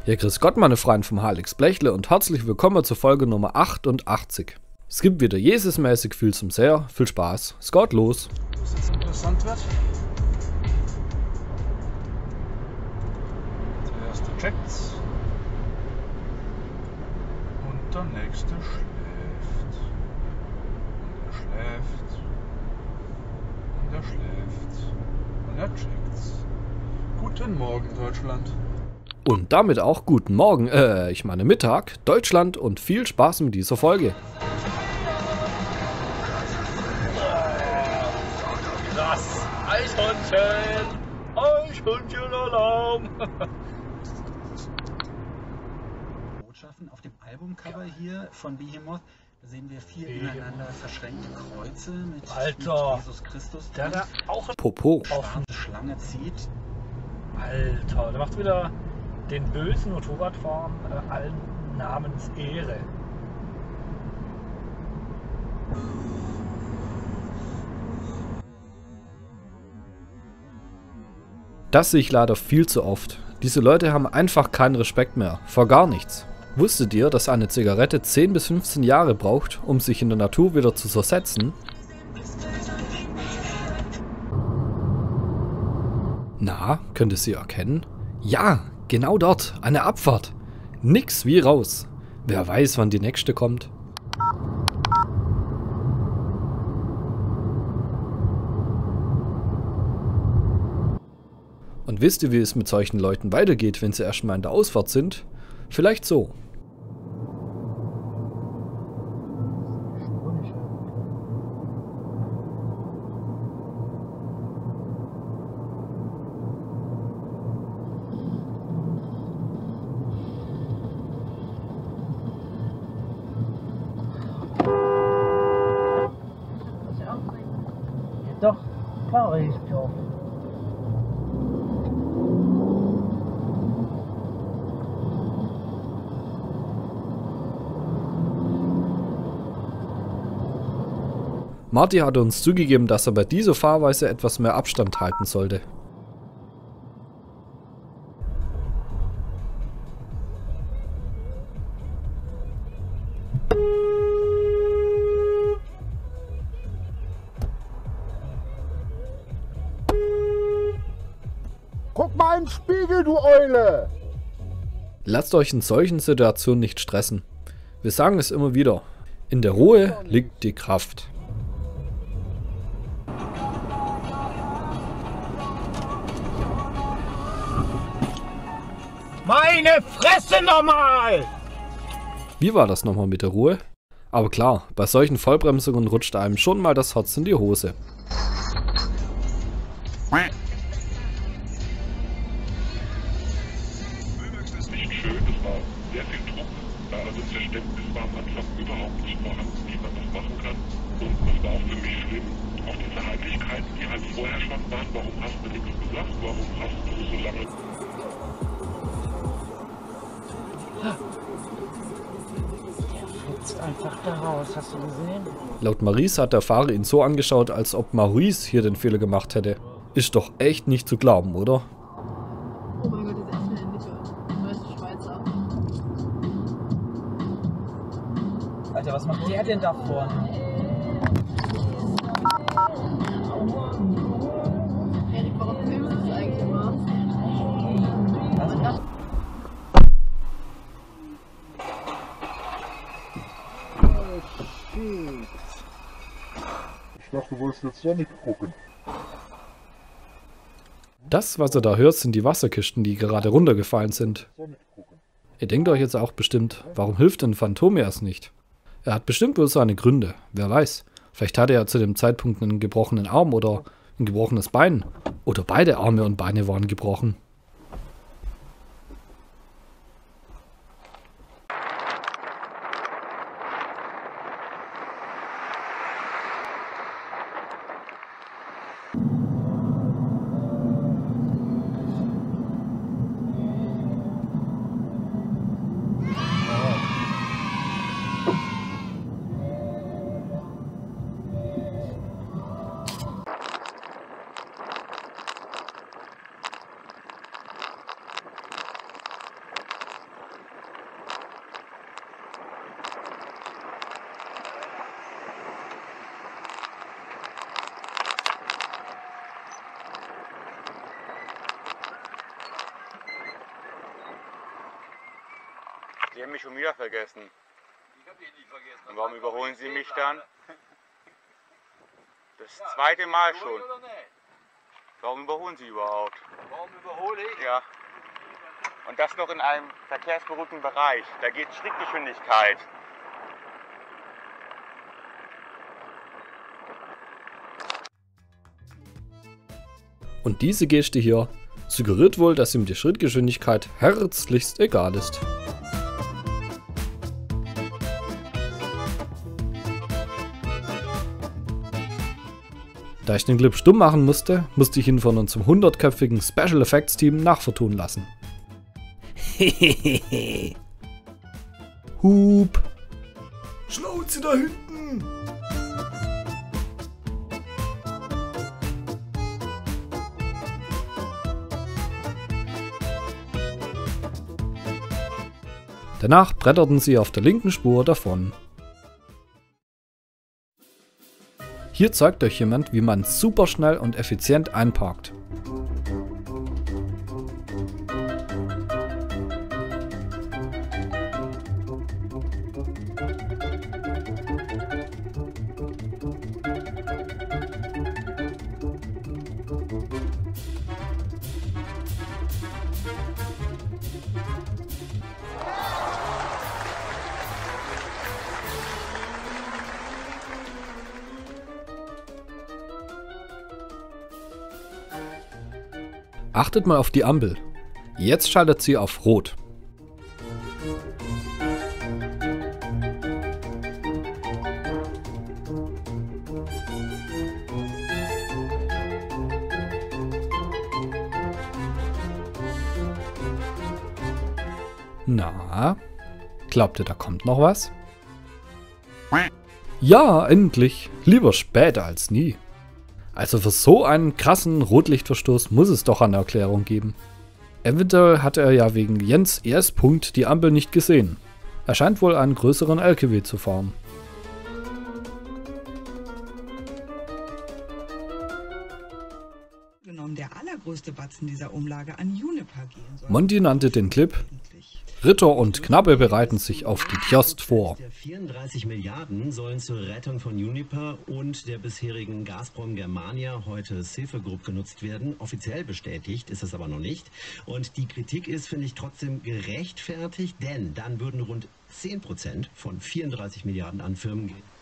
Ja, grüß Gott, meine Freunde vom Alex Blechle und herzlich willkommen zur Folge Nummer 88. Es gibt wieder Jesusmäßig viel zum Sehr, viel Spaß. Es geht los. Was jetzt interessant wird. Der erste checkt's. Und der nächste schläft. Und er schläft. Und er schläft. Und er checkt's. Guten Morgen, Deutschland. Und damit auch guten Morgen, ich meine Mittag, Deutschland und viel Spaß mit dieser Folge. Krass! Eichhörnchen! Eichhörnchen-Alarm! Botschaften auf dem Albumcover hier von Behemoth. Da sehen wir 4 ineinander verschränkte Kreuze mit Jesus Christus. Der hat auch Popo. Schwarze Schlange zieht. Alter, der macht wieder den bösen Motorradfahrern allen Namens Ehre. Das sehe ich leider viel zu oft. Diese Leute haben einfach keinen Respekt mehr, vor gar nichts. Wusstet ihr, dass eine Zigarette 10 bis 15 Jahre braucht, um sich in der Natur wieder zu zersetzen? Na, könnt ihr sie erkennen? Ja, genau dort, eine Abfahrt. Nix wie raus. Wer weiß, wann die nächste kommt. Und wisst ihr, wie es mit solchen Leuten weitergeht, wenn sie erstmal in der Ausfahrt sind? Vielleicht so. Doch, fahre ich doch. Marty hatte uns zugegeben, dass er bei dieser Fahrweise etwas mehr Abstand halten sollte. Guck mal in den Spiegel, du Eule! Lasst euch in solchen Situationen nicht stressen. Wir sagen es immer wieder. In der Ruhe liegt die Kraft. Meine Fresse nochmal! Wie war das nochmal mit der Ruhe? Aber klar, bei solchen Vollbremsungen rutscht einem schon mal das Herz in die Hose. Ölwechsel ist nicht schön, es war sehr viel Druck, also Verständnis war am Anfang überhaupt nicht vorhanden, wie man das machen kann. Und das war auch für mich schlimm, auch diese Heimlichkeiten, die halt vorher schon waren. Warum hast du nichts gesagt? Warum hast du so lange... Jetzt einfach da raus, hast du gesehen? Laut Maurice hat der Fahrer ihn so angeschaut, als ob Maurice hier den Fehler gemacht hätte. Ist doch echt nicht zu glauben, oder? Oh mein Gott, das ist echt in der Mitte. Neueste Schweizer. Alter, was macht der denn da vorne? Erik, warum filmst du das eigentlich immer? Man darf Ich dachte, du wolltest jetzt Sonic gucken. Das, was ihr da hört, sind die Wasserkisten, die gerade runtergefallen sind. Sonic gucken. Ihr denkt euch jetzt auch bestimmt, warum hilft denn Phantomias nicht? Er hat bestimmt wohl seine Gründe, wer weiß. Vielleicht hatte er zu dem Zeitpunkt einen gebrochenen Arm oder ein gebrochenes Bein. Oder beide Arme und Beine waren gebrochen. haben mich schon wieder vergessen. Ich hab dich nicht vergessen. Und warum überholen Sie mich dann? Das zweite Mal schon. Warum überholen Sie überhaupt? Warum überhole ich? Ja. Und das noch in einem verkehrsberuhigten Bereich. Da geht Schrittgeschwindigkeit. Und diese Geste hier suggeriert wohl, dass ihm die Schrittgeschwindigkeit herzlichst egal ist. Da ich den Clip stumm machen musste, musste ich ihn von unserem 100-köpfigen Special Effects Team nachvertonen lassen. Hup! Schnauze da hinten! Danach bretterten sie auf der linken Spur davon. Hier zeigt euch jemand, wie man super schnell und effizient einparkt. Achtet mal auf die Ampel. Jetzt schaltet sie auf Rot. Na, glaubt ihr, da kommt noch was? Ja, endlich. Lieber später als nie. Also für so einen krassen Rotlichtverstoß muss es doch eine Erklärung geben. Eventuell hat er ja wegen Jens ES. die Ampel nicht gesehen. Er scheint wohl einen größeren LKW zu fahren. Der allergrößte Batzen dieser Umlage an Juniper gehen soll. Monty nannte den Clip Ritter und Knappe bereiten sich auf die Tjost vor. 34 Milliarden sollen zur Rettung von Juniper und der bisherigen Gazprom Germania, heute Silver Group, genutzt werden. Offiziell bestätigt ist das aber noch nicht. Und die Kritik ist, finde ich, trotzdem gerechtfertigt, denn dann würden rund 10% von 34 Milliarden an Firmen gehen.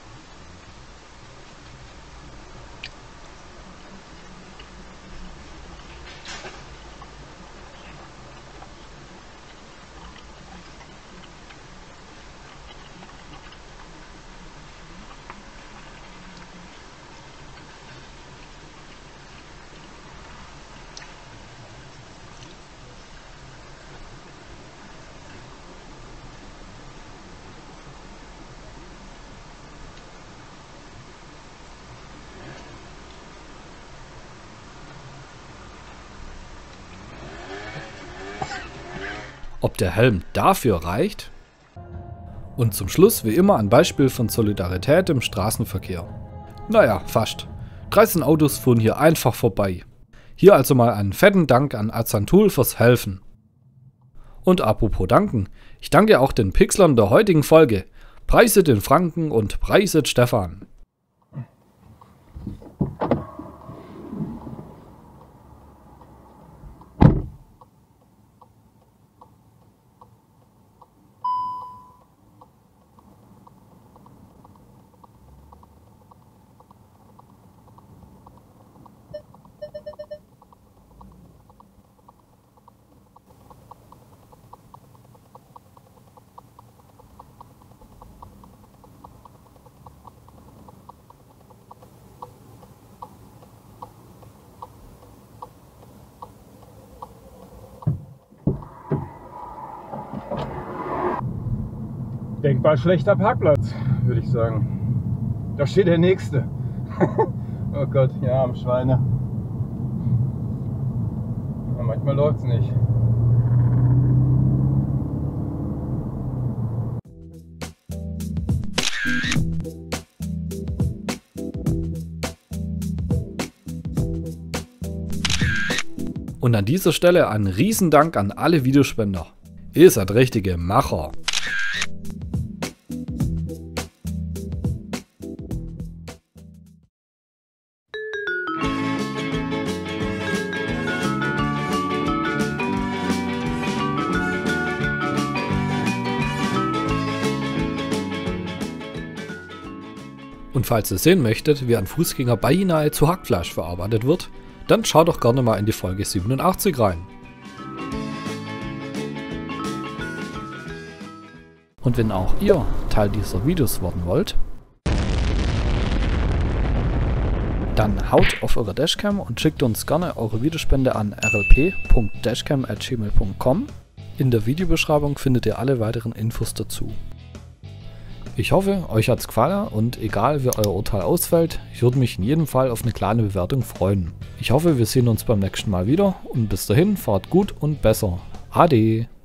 Ob der Helm dafür reicht? Und zum Schluss wie immer ein Beispiel von Solidarität im Straßenverkehr. Naja, fast. 13 Autos fuhren hier einfach vorbei. Hier also mal einen fetten Dank an Azantul fürs Helfen. Und apropos danken, ich danke auch den Pixlern der heutigen Folge. Preiset den Franken und preiset Stefan. Denkbar schlechter Parkplatz, würde ich sagen. Da steht der nächste. Oh Gott, ja, arme Schweine. Ja, manchmal läuft es nicht. Und an dieser Stelle ein Riesendank an alle Videospender. Ihr seid richtige Macher. Und falls ihr sehen möchtet, wie ein Fußgänger beinahe zu Hackfleisch verarbeitet wird, dann schaut doch gerne mal in die Folge 87 rein. Und wenn auch ihr Teil dieser Videos werden wollt, dann haut auf eure Dashcam und schickt uns gerne eure Videospende an rlp.dashcam@gmail.com. In der Videobeschreibung findet ihr alle weiteren Infos dazu. Ich hoffe, euch hat's gefallen und egal wie euer Urteil ausfällt, ich würde mich in jedem Fall auf eine kleine Bewertung freuen. Ich hoffe, wir sehen uns beim nächsten Mal wieder und bis dahin fahrt gut und besser. Ade!